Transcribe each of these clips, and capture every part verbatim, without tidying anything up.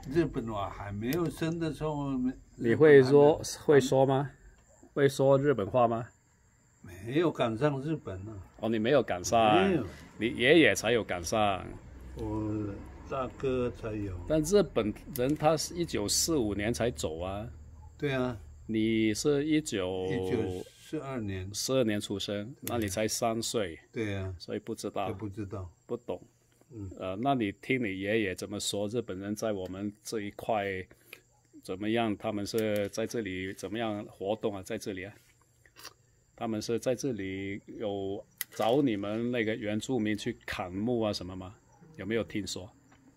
日本我还没有生的时候， 你会说会说吗？会说日本话吗？ 没有赶上日本呢、啊。 哦，你没有赶上，你爷爷才有赶上， 我大哥才有。 但日本人他是一九四五年才走啊。 对啊。 你是一九一九四二年， 四二年出生，那你才三岁。 对啊， 所以不知道， 不知道， 不懂。 嗯， 呃，那你听你爷爷怎么说？日本人在我们这一块怎么样？他们是在这里怎么样活动啊？在这里啊，他们是在这里有找你们那个原住民去砍木啊什么吗？有没有听说？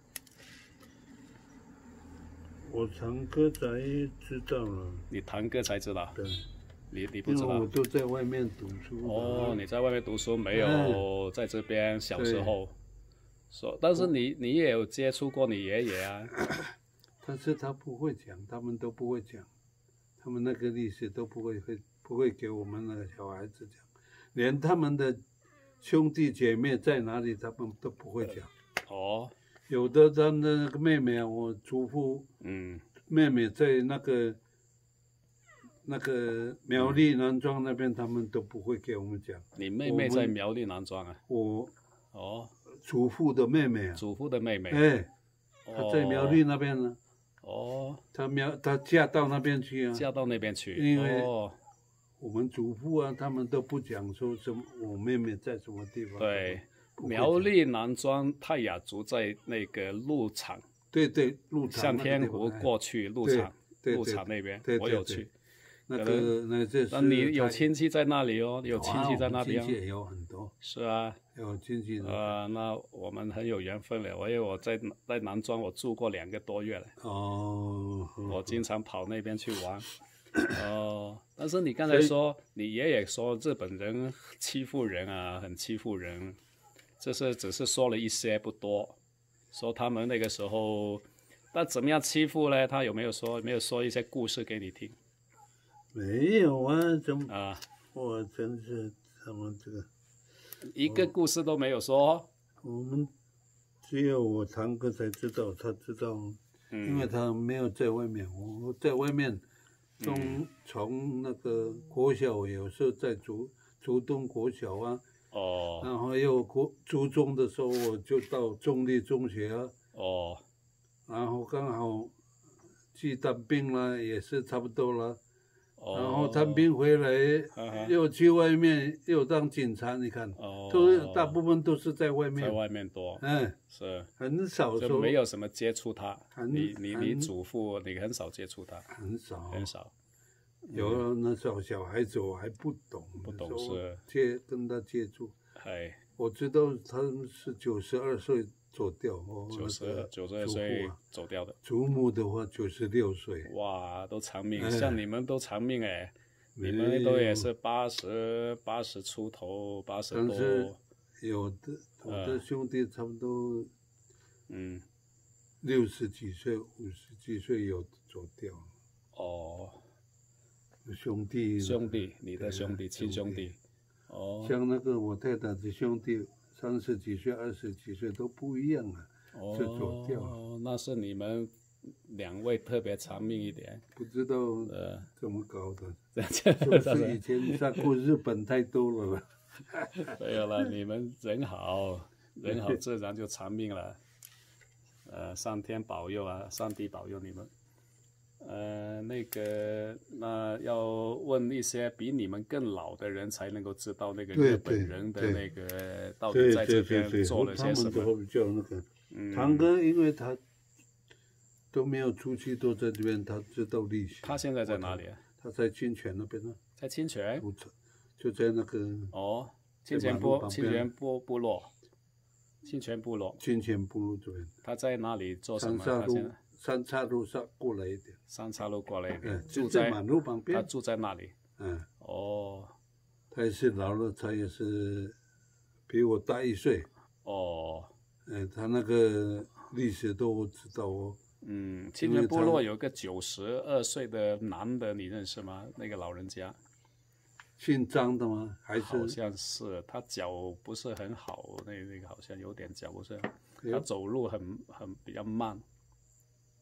我堂哥才知道了。 你堂哥才知道？ 对。 你你不知道？ 因为我都在外面读书。 哦，你在外面读书，没有在这边小时候。说，但是你你也有接触过你爷爷啊。 但是他不会讲，他们都不会讲，他们那个历史都不会会不会给我们那个小孩子讲，连他们的兄弟姐妹在哪里，他们都不会讲。 哦。 有的他的那个妹妹啊，我祖父， 嗯， 妹妹在那个那个苗栗南庄那边，他们都不会给我们讲。 你妹妹在苗栗南庄啊？ 我， 哦， 祖父的妹妹啊。 祖父的妹妹。 哎，她在苗栗那边呢。 哦。 她苗，她嫁到那边去啊。 嫁到那边去。 因为哦， 我们祖父啊，他们都不讲说什么，我妹妹在什么地方。 对。苗栗南庄泰雅族在那个鹿场， 对对，鹿场向天湖过去鹿场，鹿场那边我有去。 那个那这是， 那你有亲戚在那里哦？有亲戚在那边？ 亲戚也有很多。 是啊， 有亲戚。 呃，那我们很有缘分了。我因为我在在南庄我住过两个多月了。 哦。 我经常跑那边去玩。哦，但是你刚才说你爷爷说日本人欺负人啊，很欺负人。这是只是说了一些不多，说他们那个时候，那怎么样欺负呢？他有没有说没有说一些故事给你听？ 没有啊，怎么啊？ 我真是他们这个一个故事都没有说。 我们只有我堂哥才知道，他知道，嗯、因为他没有在外面，我在外面从、嗯、从那个国小，有时候在竹竹东国小啊。 哦， 然后又国初中的时候，我就到中立中学啊。 哦， 然后刚好去当兵了，也是差不多了。哦，然后当兵回来，呵呵又去外面又当警察，你看，哦，都大部分都是在外面， 在外面多， 嗯， 是很少说， 就没有什么接触他。你你你祖父，你很少接触他， 很少很少。 有那时候小孩子我还不懂， 不懂事， 接跟他接触。 哎， 我知道他是九十二岁走掉，哦， 九十九十二岁走掉的。 祖母的话九十六岁。 哇，都长命，哎、像你们都长命哎，你们都也是八十八十出头，八十多。 但是有的我的兄弟差不多，嗯，六十几岁、五十几岁有走掉。 哦。 兄弟， 兄弟，你的兄弟，亲兄弟，哦， 像那个我太太的兄弟，三十几岁、二十几岁都不一样啊， 哦、 就走掉了。 哦，那是你们两位特别长命一点， 不知道怎么搞的， 是不是以前上过日本太多了了？ 没有了，你们人好，人好自然就长命了。呃，上天保佑啊，上帝保佑你们。呃，那个，那要问一些比你们更老的人才能够知道那个日本人的那个到底在这边做了些什么。 他们都比较那个，嗯、堂哥因为他都没有出去，都在这边，他知道历史。 他现在在哪里啊？ 他在清泉那边呢。 在清泉？ 就在那个。 哦，清泉部，清泉部部落，清泉部落。 清泉部落这边。 他在那里做什么？ 他现在。三岔路上过来一点， 三岔路过来一点， 嗯、 住在马路旁边。 他住在那里。 嗯， 哦， 他也是老了，他也是比我大一岁。 哦， 嗯，他那个历史都我知道哦。 嗯，清泉部落有个九十二岁的男的，你认识吗？那个老人家， 姓张的吗？还是？ 好像是，他脚不是很好，那那个好像有点脚不是，他走路很很比较慢。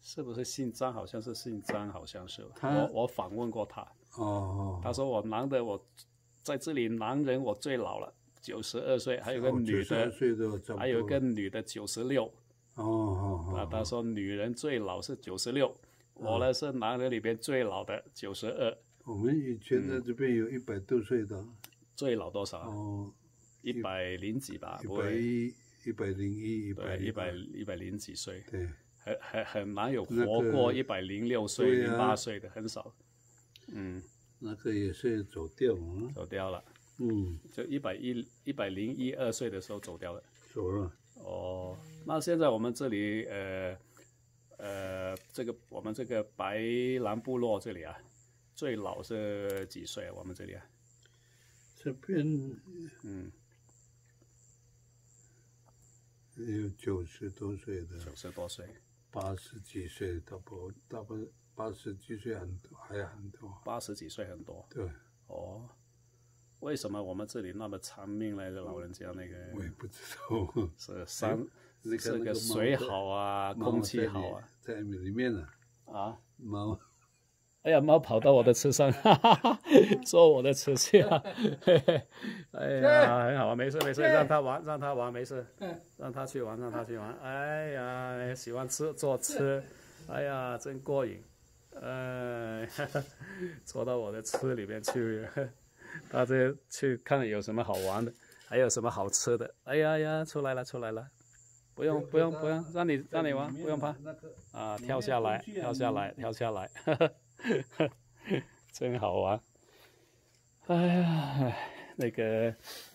是不是姓张？好像是姓张，好像是。 他我我访问过他， 哦， 他说我男的我在这里男人我最老了，九十二岁，还有个女的， 岁都差不多还有一个女的九十六。 哦哦啊，他说女人最老是九十六，我呢是男人里边最老的九十二。 我们以前在这边有一百多岁的， 最老多少？ 哦， 一百零几吧， 一不会， 百一、一百零一、一百对，一百一百零几岁， 对， 很很很难有那个活过一百零六岁、 对啊零八岁的，很少。嗯， 那个也是走掉了， 走掉了， 嗯， 就一百一、一百零一二岁的时候走掉了。 走了。 哦，那现在我们这里呃呃，这个我们这个白兰部落这里啊，最老是几岁啊？我们这里啊， 这边嗯， 有九十多岁的， 九十多岁， 八十几岁，大不大不八十几岁很多，还很多。 八十几岁很多。 对， 哦，为什么我们这里那么长命呢？老人家那个我也不知道。 是山， 那个这个那个水猫在好啊， 猫空气好啊。 在里，在里面呢。 啊， 猫， 哎呀，猫跑到我的车上，哈哈哈，坐我的车去啊！嘿嘿，哎呀，很好啊，没事没事，让它玩，让它玩，没事，让它去玩，让它去玩。哎呀，喜欢吃坐吃，哎呀，真过瘾。呃，坐到我的车里面去，他这去看有什么好玩的，还有什么好吃的。哎呀呀，出来了出来了，不用不用不用，让你让你玩，不用怕。啊，跳下来，跳下来，跳下来，真好玩。哎呀，那个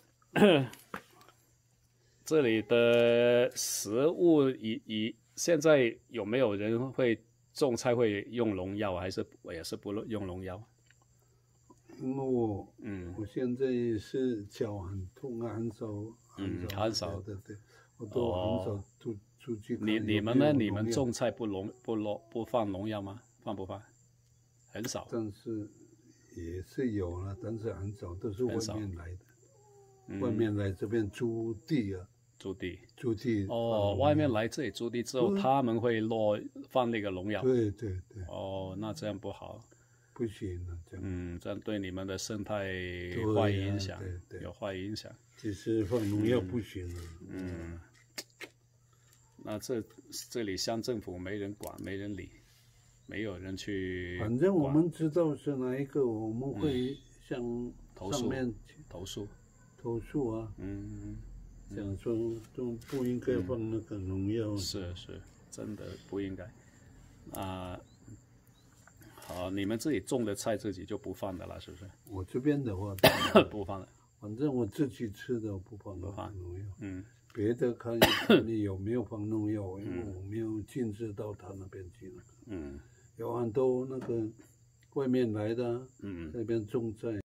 这里的食物以以现在有没有人会种菜会用农药，还是也是不用农药？ 因为我嗯我现在是脚很痛啊，很少嗯很很少对对，我都很少出出去看你有没有你们呢？ 农你们药种菜不农不农不放农药吗？放不放？很少。 但是也是有了，但是很少，都是外很少面来的， 嗯外面来这边租地啊， 租地。 租地哦，外面来这里租地之后，他们会落放那个农药。 对对对， 哦，那这样不好。 不行了，这样嗯，这样对你们的生态对坏呀影响， 对对有坏影响。 其实放农药不行了， 嗯，那这这里乡政府没人管，没人理，没有人去管。 反正我们知道是哪一个，我们会向投诉上面投诉。 投诉啊， 嗯， 讲说都不应该放那个农药。 是是，真的不应该。啊、好，你们自己种的菜自己就不放的了，是不是？ 我这边的话， 不放了。 反正我自己吃的我不放不放农药， 嗯别的看看你有没有放农药，因为我没有进至到他那边去了。 嗯有很多那个外面来的啊， 嗯。 那边种菜。